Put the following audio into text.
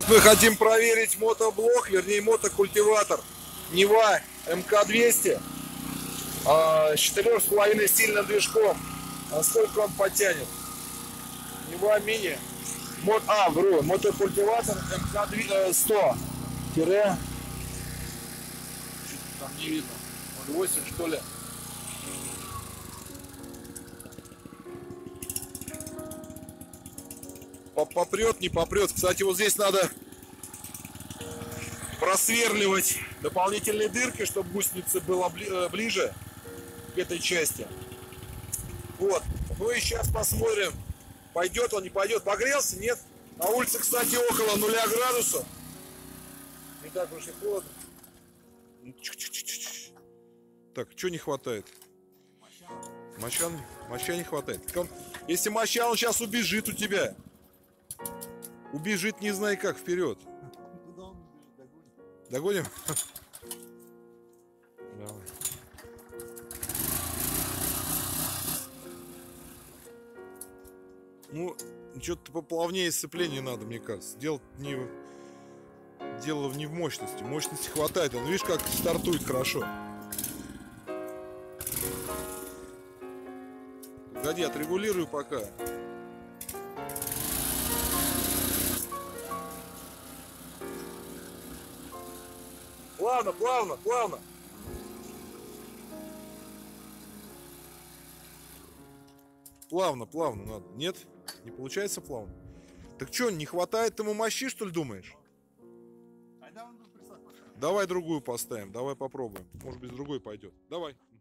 Мы хотим проверить мотоблок, вернее мотокультиватор Нива МК-200 с 4,5 стильным движком. Насколько он потянет? Нива мини. Мотокультиватор МК-100. Там не видно. 0,8 что ли? Попрет, не попрет. Кстати, вот здесь надо просверливать дополнительные дырки, чтобы гусеница была ближе к этой части. Вот. Ну и сейчас посмотрим, пойдет он, не пойдет. Погрелся? Нет. На улице, кстати, около 0 градусов. Не так уж и холодно. Так, что не хватает? Моща не хватает. Если моща, он сейчас убежит у тебя. Убежит, не знаю как, вперед. Догоним? Давай. Ну, что-то поплавнее сцепление надо, мне кажется. Дело не в мощности. Мощности хватает. Он, видишь, как стартует хорошо. Погоди, отрегулирую пока. Плавно, плавно, плавно. Плавно, плавно надо. Нет? Не получается плавно? Так что, не хватает ему мощи, что ли, думаешь? Давай другую поставим, давай попробуем. Может быть, с другой пойдет. Давай.